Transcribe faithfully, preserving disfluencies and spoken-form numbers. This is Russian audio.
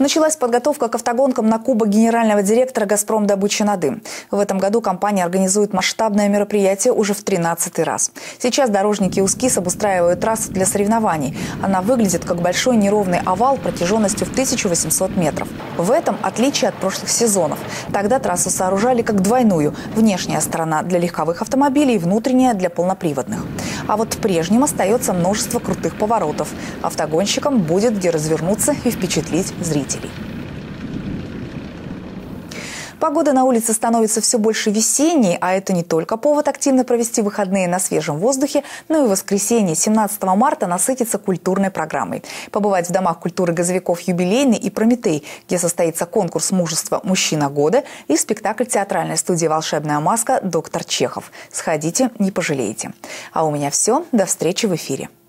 Началась подготовка к автогонкам на Кубок генерального директора «Газпром Добыча Надым». В этом году компания организует масштабное мероприятие уже в тринадцатый раз. Сейчас дорожники УСКИС обустраивают трассу для соревнований. Она выглядит как большой неровный овал протяженностью в тысячу восемьсот метров. В этом отличие от прошлых сезонов. Тогда трассу сооружали как двойную. Внешняя сторона для легковых автомобилей, внутренняя для полноприводных. А вот прежним остается множество крутых поворотов. Автогонщикам будет где развернуться и впечатлить зрителей. Погода на улице становится все больше весенней, а это не только повод активно провести выходные на свежем воздухе, но и воскресенье, семнадцатого марта, насытиться культурной программой. Побывать в домах культуры газовиков «Юбилейный» и «Прометей», где состоится конкурс мужества «Мужчина года» и спектакль театральной студии «Волшебная маска» «Доктор Чехов». Сходите, не пожалеете. А у меня все. До встречи в эфире.